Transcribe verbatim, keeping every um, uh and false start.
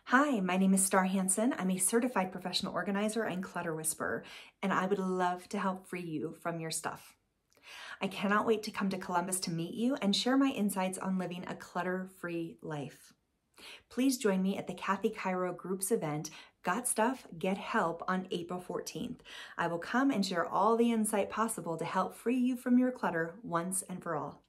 Hi, my name is Star Hansen. I'm a certified professional organizer and clutter whisperer, and I would love to help free you from your stuff. I cannot wait to come to Columbus to meet you and share my insights on living a clutter-free life. Please join me at the Kathy Cairo Group's event, Got Stuff, Get Help, on April fourteenth. I will come and share all the insight possible to help free you from your clutter once and for all.